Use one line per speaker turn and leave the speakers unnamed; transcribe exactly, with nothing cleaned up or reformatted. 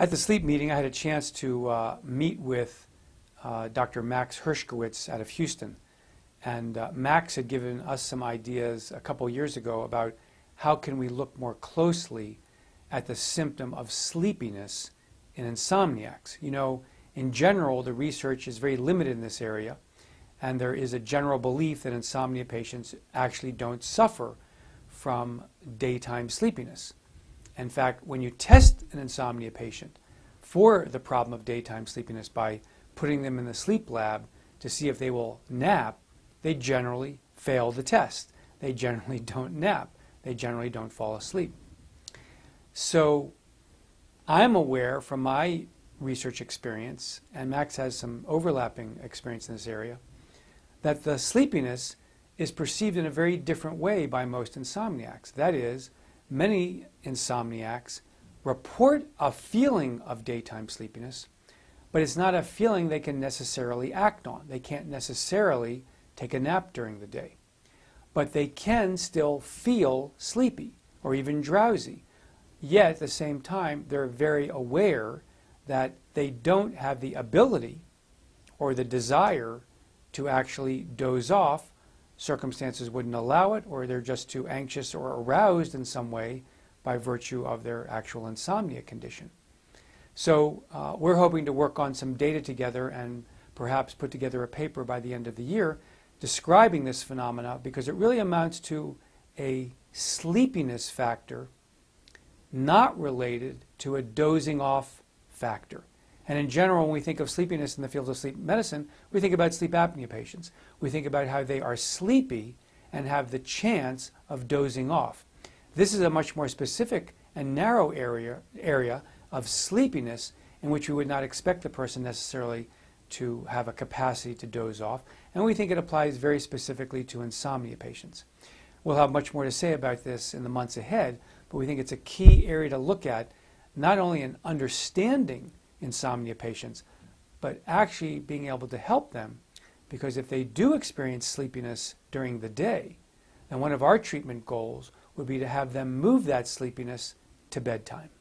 At the sleep meeting, I had a chance to uh, meet with uh, Doctor Max Hershkowitz out of Houston. And uh, Max had given us some ideas a couple years ago about how can we look more closely at the symptom of sleepiness in insomniacs. You know, in general, the research is very limited in this area, and there is a general belief that insomnia patients actually don't suffer from daytime sleepiness. In fact, when you test an insomnia patient for the problem of daytime sleepiness by putting them in the sleep lab to see if they will nap, they generally fail the test. They generally don't nap. They generally don't fall asleep. So I'm aware from my research experience, and Max has some overlapping experience in this area, that the sleepiness is perceived in a very different way by most insomniacs. That is, many insomniacs report a feeling of daytime sleepiness, but it's not a feeling they can necessarily act on. They can't necessarily take a nap during the day. But they can still feel sleepy or even drowsy. Yet at the same time, they're very aware that they don't have the ability or the desire to actually doze off. Circumstances wouldn't allow it, or they're just too anxious or aroused in some way by virtue of their actual insomnia condition. So uh, we're hoping to work on some data together and perhaps put together a paper by the end of the year describing this phenomena, because it really amounts to a sleepiness factor not related to a dozing off factor. And in general, when we think of sleepiness in the field of sleep medicine, we think about sleep apnea patients. We think about how they are sleepy and have the chance of dozing off. This is a much more specific and narrow area, area of sleepiness in which we would not expect the person necessarily to have a capacity to doze off. And we think it applies very specifically to insomnia patients. We'll have much more to say about this in the months ahead, but we think it's a key area to look at, not only in understanding insomnia patients, but actually being able to help them, because if they do experience sleepiness during the day, then one of our treatment goals would be to have them move that sleepiness to bedtime.